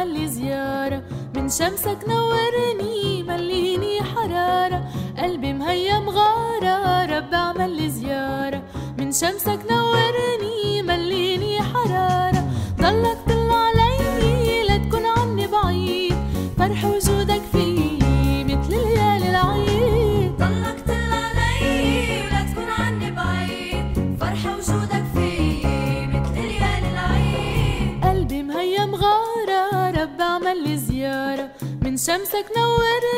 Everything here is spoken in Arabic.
عمل لي زيارة، من شمسك نورني مليني حرارة، قلبي مهيم غارة رب عمل لي زيارة، من شمسك نورني مليني حرارة، ضلك طل علي لا تكون عني بعيد، فرح وجودك فيي مثل ليالي العيد. ضلك طل علي ولا تكون عني بعيد، فرح وجودك فيي مثل ليالي العيد. قلبي مهيم غارة رب عمل لي زيارة، من شمسك نورني